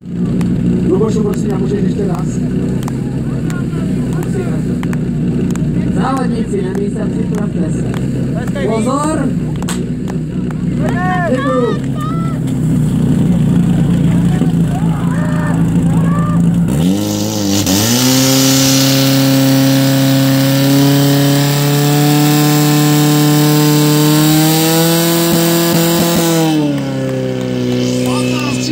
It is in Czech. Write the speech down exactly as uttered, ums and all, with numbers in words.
Lubošu, prosím, a můžeš ještě raz? Závodníci, na místa připravte se. Pozor! Děkuju.